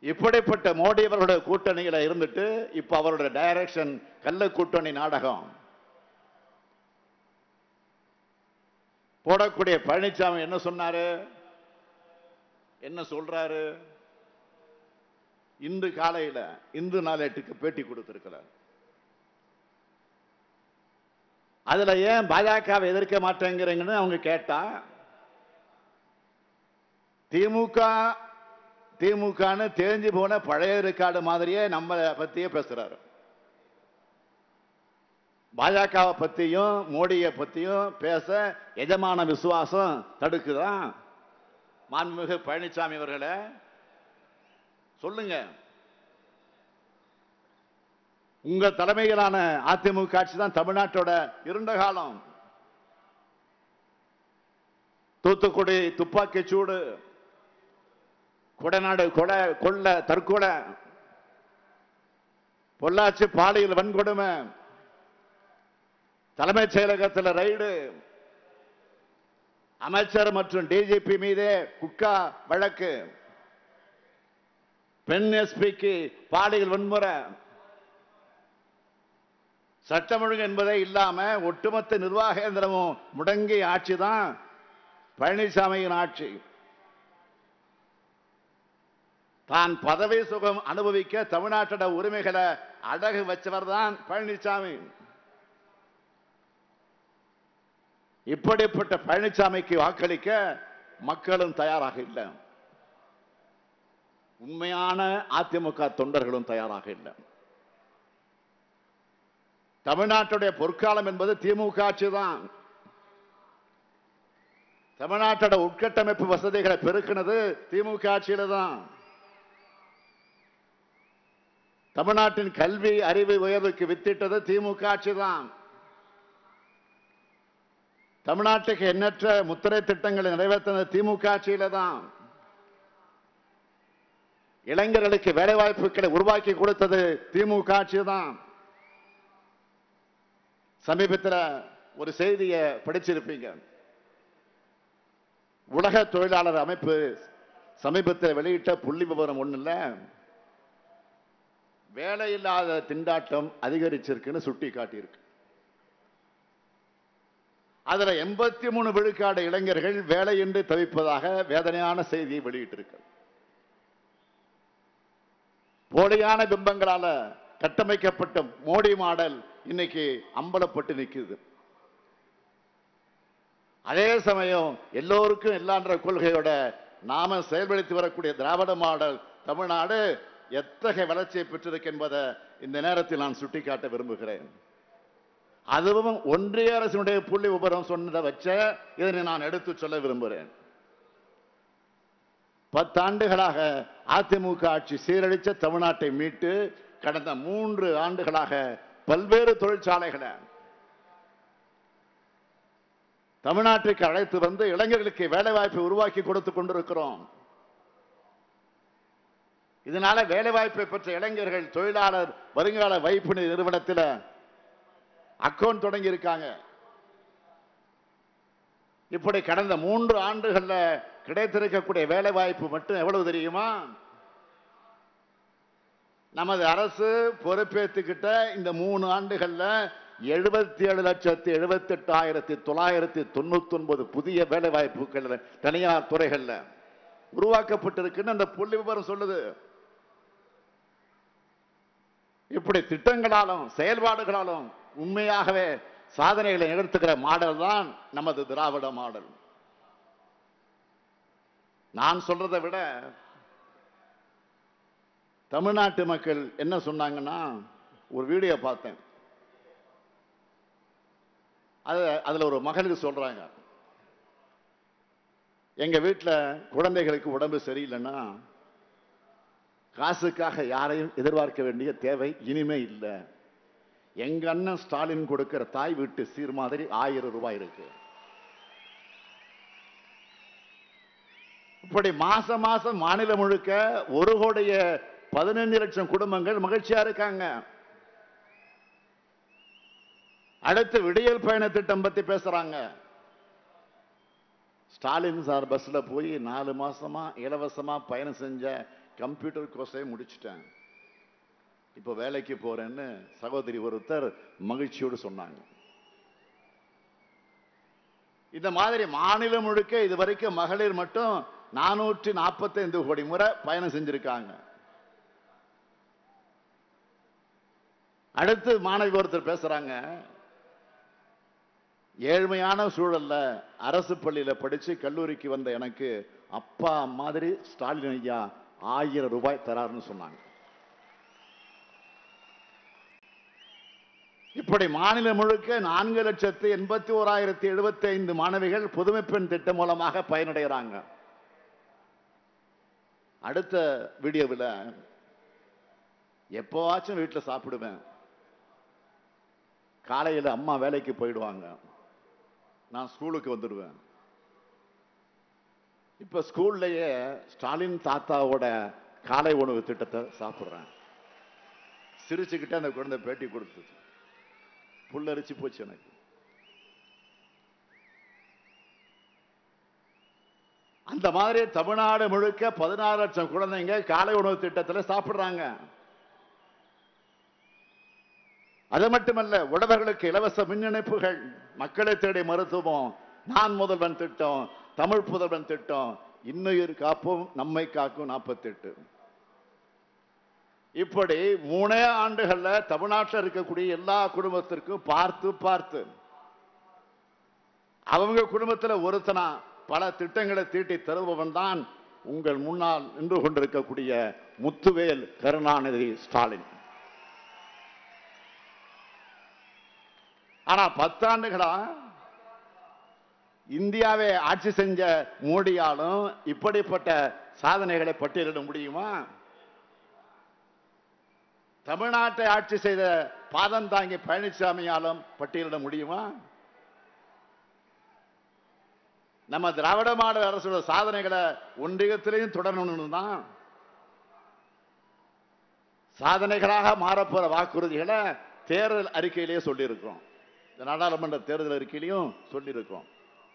இப்படிப்பட்ட மோடி அவர்களுடைய கூட்டணியில இருந்துட்டு இப்ப அவருடைய டைரக்ஷன் கள்ள கூட்டணி நாடகம் போடக்கூடிய பழனிசாமி என்ன சொன்னாரு, என்ன சொல்றாரு? இன்று காலையில இந்து நாளேட்டுக்கு பேட்டி கொடுத்திருக்கிறார். அதுல ஏன் பாஜகவை எதிர்க்க மாட்டேங்கிறீங்கன்னு அவங்க கேட்டா, திமுகன்னு தேஞ்சு போன பழைய ரெக்கார்டு மாதிரியே நம்ம பத்தியே பேசுறாரு. பாஜகவை பத்தியும் மோடியை பத்தியும் பேச எஜமான விசுவாசம் தடுக்குதான். மாண்புமிகு பழனிசாமி அவர்களே சொல்லுங்க, உங்க தலைமையிலான அதிமுக ஆட்சி தான் தமிழ்நாட்டோட இருண்ட காலம். தூத்துக்குடி துப்பாக்கி சூடு, கொடநாடு கொள்ள தற்கொலை, பொள்ளாச்சி பாலியல் வன்கொடுமை, தலைமைச் செயலகத்தில் ரைடு, அமைச்சர் மற்றும் டிஜிபி மீதே குட்கா வழக்கு, பெண் எஸ்பிக்கு பாலியல் வன்முறை, சட்டம் ஒழுங்கு என்பதே இல்லாம ஒட்டுமொத்த நிர்வாக இயந்திரமும் முடங்கிய ஆட்சி தான் பழனிசாமியின் ஆட்சி. தான் பதவி சுகம் அனுபவிக்க தமிழ்நாட்டோட உரிமைகளை அடகு வச்சவர் தான் பழனிசாமி. இப்படிப்பட்ட பழனிசாமிக்கு வாக்களிக்க மக்களும் தயாராக இல்லை, உண்மையான அதிமுக தொண்டர்களும் தயாராக இல்லை. தமிழ்நாட்டுடைய பொற்காலம் என்பது திமுக ஆட்சி தான். தமிழ்நாட்டோட உட்கட்டமைப்பு வசதிகளை பெருக்கினது திமுக ஆட்சியில தான். தமிழ்நாட்டின் கல்வி அறிவு உயர்வுக்கு வித்திட்டது திமுக ஆட்சி தான். தமிழ்நாட்டுக்கு எண்ணற்ற முத்திரை திட்டங்களை நிறைவேற்றினது திமுக ஆட்சியில தான். இளைஞர்களுக்கு வேலை வாய்ப்புகளை உருவாக்கி கொடுத்தது திமுக ஆட்சி தான். சமீபத்தில் ஒரு செய்தியை படிச்சிருப்பீங்க. உலக தொழிலாளர் அமைப்பு சமீபத்தில் வெளியிட்ட புள்ளி விவரம் ஒண்ணு இல்ல, வேலையில்லாத திண்டாட்டம் அதிகரிச்சிருக்குன்னு சுட்டி காட்டியிருக்கு. அதுல 83 விழுக்காடு இளைஞர்கள் வேலையின்றி தவிப்பதாக வேதனையான செய்தியை வெளியிட்டிருக்கு. போலியான பிம்பங்களால கட்டமைக்கப்பட்ட மோடி மாடல் இன்னைக்கு அம்பலப்பட்டு நிற்குது. அதே சமயம் எல்லோருக்கும் எல்லான்ற கொள்கையோட நாம செயல்படுத்தி வரக்கூடிய திராவிட மாடல் தமிழ்நாடு எத்தகைய வளர்ச்சியை பெற்றிருக்கு என்பதை இந்த நேரத்தில் நான் சுட்டிக்காட்ட விரும்புகிறேன். அதுவும் ஒன்றிய அரசினுடைய புள்ளி விபரம் சொன்னதை வச்ச இதனை நான் எடுத்து சொல்ல விரும்புகிறேன். 10 ஆண்டுகளாக அதிமுக ஆட்சி சீரழிச்ச தமிழ்நாட்டை மீட்டு கடந்த 3 ஆண்டுகளாக பல்வேறு தொழிற்சாலைகளை தமிழ்நாட்டுக்கு அழைத்து வந்து இளைஞர்களுக்கு வேலை வாய்ப்பை உருவாக்கி கொடுத்துக் கொண்டிருக்கிறோம். இதனால வேலை வாய்ப்பை பெற்ற இளைஞர்கள் தொழிலாளர் வருங்கால வைப்பு நிறுவனத்தில் அக்கவுண்ட் தொடங்கி இருக்காங்க. இப்படி கடந்த 3 ஆண்டுகள்ல கிடைத்திருக்கக்கூடிய வேலை வாய்ப்பு மட்டும் எவ்வளவு தெரியுமா? நமது அரசு பொறுப்பேற்றுக்கிட்ட இந்த 3 ஆண்டுகள்ல 77,78,999 புதிய வேலை வாய்ப்புகள் தனியார் துறைகள்ல உருவாக்கப்பட்டிருக்குன்னு அந்த புள்ளி விவரம் சொல்லுது. இப்படி திட்டங்களாலும் செயல்பாடுகளாலும் உண்மையாகவே சாதனைகளை நிகழ்த்துகிற மாடல் தான் நமது திராவிட மாடல். நான் சொல்றதை விட தமிழ்நாட்டு மக்கள் என்ன சொன்னாங்கன்னா, ஒரு வீடியோ பார்த்தேன். அதுல ஒரு மகளிர் சொல்றாங்க, எங்க வீட்டில் குழந்தைகளுக்கு உடம்பு சரியில்லைன்னா காசுக்காக யாரையும் எதிர்பார்க்க வேண்டிய தேவை இனிமே இல்லை. எங்க அண்ணன் ஸ்டாலின் கொடுக்கிற தாய் வீட்டு சீர் மாதிரி 1000 ரூபாய் இருக்கு. இப்படி மாசம் மாசம் மாநிலம் முழுக்க 1,15,00,000 குடும்பங்கள் மகிழ்ச்சியா இருக்காங்க. அடுத்து விடியல் பயண திட்டம் பத்தி பேசுறாங்க. ஸ்டாலின் சார் பஸ்ல போய் 4 மாசமா இலவசமா பயணம் செஞ்ச கம்ப்யூட்டர் கோர்ஸே முடிச்சிட்டேன், இப்போ வேலைக்கு போறேன்னு சகோதரி ஒருத்தர் மகிழ்ச்சியோடு சொன்னாங்க. இந்த மாதிரி மாநிலம் முழுக்க இதுவரைக்கும் மகளிர் மட்டும் 445 கோடி முறை பயணம் செஞ்சிருக்காங்க. அடுத்து மாணவி ஒருத்தர் பேசுறாங்க, ஏழ்மையான சூழல்ல அரசு பள்ளியில படிச்சு கல்லூரிக்கு வந்த எனக்கு அப்பா மாதிரி ஸ்டாலின் ஐயா 1000 ரூபாய் தராருன்னு சொன்னாங்க. இப்படி மாநிலம் முழுக்க 4,81,075 மாணவிகள் புதுமை பெண் திட்டம் மூலமாக பயனடைகிறாங்க. அடுத்த வீடியோவில் எப்போவாச்சும் வீட்டில் சாப்பிடுவேன், காலையில் அம்மா வேலைக்கு போயிடுவாங்க, நான் ஸ்கூலுக்கு வந்துடுவேன். இப்ப ஸ்கூல்லையே ஸ்டாலின் தாத்தாவோட காலை உணவு திட்டத்தை சாப்பிடுறேன். சிரிச்சுக்கிட்டே அந்த குழந்தை பேட்டி கொடுத்தது, புல்லரிச்சு போச்சு எனக்கு. அந்த மாதிரி தமிழ்நாடு முழுக்க 16 லட்சம் குழந்தைங்க காலை உணவு திட்டத்தில் சாப்பிடுறாங்க. அது மட்டுமல்ல, உழவர்களுக்கு இலவச மின் இணைப்புகள், மக்களை தேடி மருத்துவம், நான் முதல்வன் திட்டம், தமிழ் புதல்வன் திட்டம், இன்னுயிர் காப்போம் நம்மை காக்கும் 48. இப்படி 3 ஆண்டுகள்ல தமிழ்நாட்டில் இருக்கக்கூடிய எல்லா குடும்பத்திற்கும் பார்த்து பார்த்து அவங்க குடும்பத்தில் ஒருத்தனா பல திட்டங்களை தீட்டி தருபவன் தான் உங்கள் முன்னால் நின்று கொண்டிருக்கக்கூடிய முத்துவேல் கருணாநிதி ஸ்டாலின். ஆனா 10 ஆண்டுகளா இந்தியாவை ஆட்சி செஞ்ச மோடியாலும் இப்படிப்பட்ட சாதனைகளை பட்டியலிட முடியுமா? தமிழ்நாட்டை ஆட்சி செய்த பாதம் தாங்கி பழனிசாமியாலும் பட்டியலிட முடியுமா? நம்ம திராவிட மாடல் அரசோட சாதனைகளை ஒன்றியத்திலையும் தொடரணும் தான். சாதனைகளாக மாறப்போற வாக்குறுதிகளை தேர்தல் அறிக்கையிலேயே சொல்லியிருக்கிறோம், நாடாளுமன்ற தேர்தல் அறிக்கையிலையும் சொல்லியிருக்கிறோம்.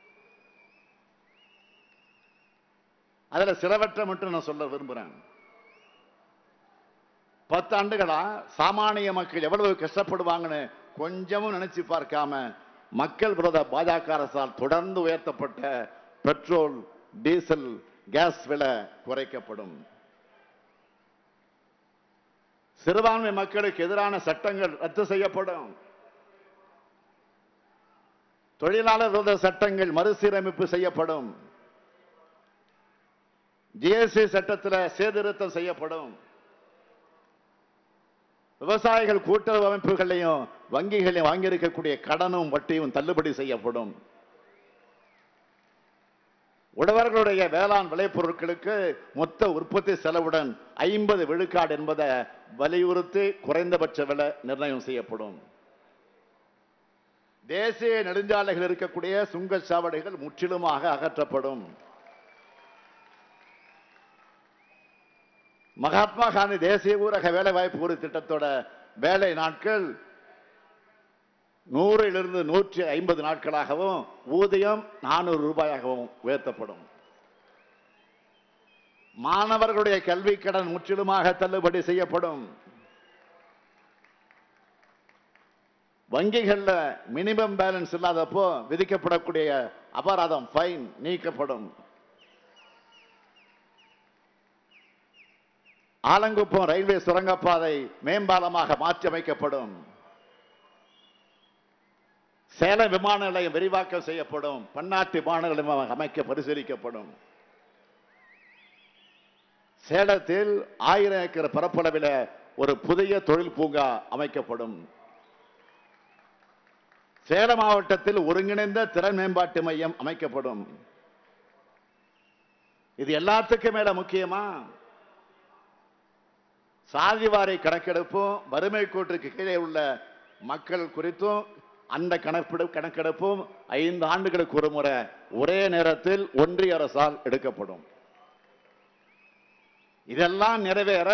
அதுல சிலவற்றை மட்டும் நான் சொல்ல விரும்புறேன். 10 ஆண்டுகளா சாமானிய மக்கள் எவ்வளவு கஷ்டப்படுவாங்கன்னு கொஞ்சமும் நினைச்சு பார்க்காம மக்கள் விரோத பாஜக அரசால் தொடர்ந்து உயர்த்தப்பட்ட பெட்ரோல், டீசல், கேஸ் விலை குறைக்கப்படும். சிறுபான்மை மக்களுக்கு எதிரான சட்டங்கள் ரத்து செய்யப்படும். தொழிலாளர் விரோத சட்டங்கள் மறுசீரமைப்பு செய்யப்படும். ஜிஎஸ்டி சட்டத்தில் சீர்திருத்தம் செய்யப்படும். விவசாயிகள் கூட்டுறவு அமைப்புகளையும் வங்கிகளையும் வாங்கியிருக்கக்கூடிய கடனும் வட்டியும் தள்ளுபடி செய்யப்படும். உழவர்களுடைய வேளாண் விளைபொருட்களுக்கு மொத்த உற்பத்தி செலவுடன் 50 விழுக்காடு என்பதை வலியுறுத்தி குறைந்தபட்ச விலை நிர்ணயம் செய்யப்படும். தேசிய நெடுஞ்சாலைகள் இருக்கக்கூடிய சுங்கச்சாவடிகள் முற்றிலுமாக அகற்றப்படும். மகாத்மா காந்தி தேசிய ஊரக வேலை வாய்ப்பு உறுதி திட்டத்தோட வேலை நாட்கள் 100 150 நாட்களாகவும் ஊதியம் 400 ரூபாயாகவும் உயர்த்தப்படும். மாணவர்களுடைய கல்வி கடன் முற்றிலுமாக தள்ளுபடி செய்யப்படும். வங்கிகள்ல மினிமம் பேலன்ஸ் இல்லாதப்போ விதிக்கப்படக்கூடிய அபராதம் ஃபைன் நீக்கப்படும். ஆலங்குப்பம் ரயில்வே சுரங்கப்பாதை மேம்பாலமாக மாற்றி அமைக்கப்படும். சேலம் விமான நிலையம் விரிவாக்கம் செய்யப்படும். பன்னாட்டு விமான நிலையம் அமைக்க பரிசீலிக்கப்படும். சேலத்தில் 1000 ஏக்கர் பரப்பளவில் ஒரு புதிய தொழில் பூங்கா அமைக்கப்படும். சேலம் மாவட்டத்தில் ஒருங்கிணைந்த திறன் மேம்பாட்டு மையம் அமைக்கப்படும். இது எல்லாத்துக்கும் மேல முக்கியமா சாதிவாரி கணக்கெடுப்பும் வறுமை கோட்டுக்கு கீழே உள்ள மக்கள் குறித்தும் அந்த கணக்கெடுப்பும் 5 ஆண்டுகளுக்கு ஒரு முறை ஒரே நேரத்தில் ஒன்றிய அரசால் எடுக்கப்படும். இதெல்லாம் நிறைவேற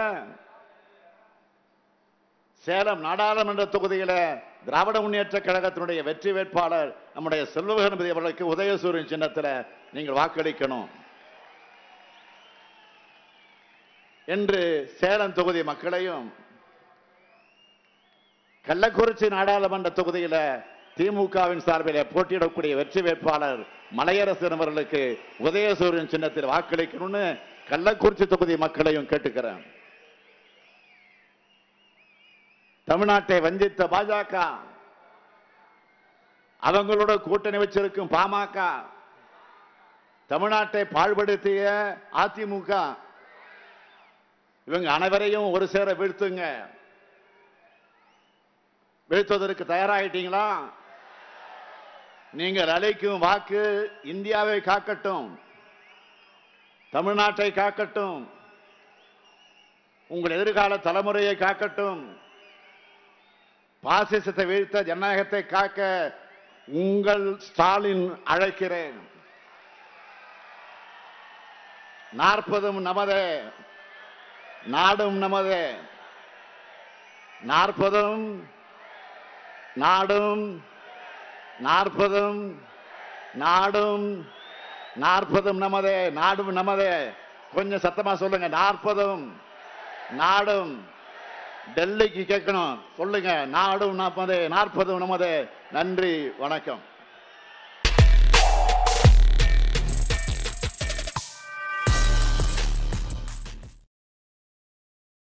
சேலம் நாடாளுமன்ற தொகுதியில திராவிட முன்னேற்ற கழகத்தினுடைய வெற்றி வேட்பாளர் நம்முடைய செல்வகணபதி அவர்களுக்கு உதயசூரியன் சின்னத்தில் நீங்கள் வாக்களிக்கணும். என்று சேலம் தொகுதி மக்களையும், கள்ளக்குறிச்சி நாடாளுமன்ற தொகுதியில திமுகவின் சார்பில் போட்டியிடக்கூடிய வெற்றி வேட்பாளர் மலையரசன் அவர்களுக்கு உதயசூரியன் சின்னத்தில் வாக்களிக்கணும்னு கள்ளக்குறிச்சி தொகுதி மக்களையும் கேட்டுக்கிறேன். தமிழ்நாட்டை வஞ்சித்த பாஜக, அவங்களோட கூட்டணி வச்சிருக்கும் பாமக, தமிழ்நாட்டை பாழ்படுத்திய அதிமுக, இவங்க அனைவரையும் ஒரு சேர வீழ்த்துங்க. வீழ்த்துவதற்கு தயாராகிட்டீங்களா? நீங்கள் அளிக்கும் வாக்கு இந்தியாவை காக்கட்டும், தமிழ்நாட்டை காக்கட்டும், உங்கள் எதிர்கால தலைமுறையை காக்கட்டும். பாசிசத்தை வீழ்த்த ஜனநாயகத்தை காக்க உங்கள் ஸ்டாலின் அழைக்கிறேன். 40 நமதே, நாடும் நமதே. 40 நாடும், 40 நாடும், 40 நமதே, நாடும் நமதே. கொஞ்சம் சத்தமா சொல்லுங்க. 40 நாடும். டெல்லிக்கு கேட்கணும், சொல்லுங்க. நாடும் நமதே, 40 நமதே. நன்றி, வணக்கம்.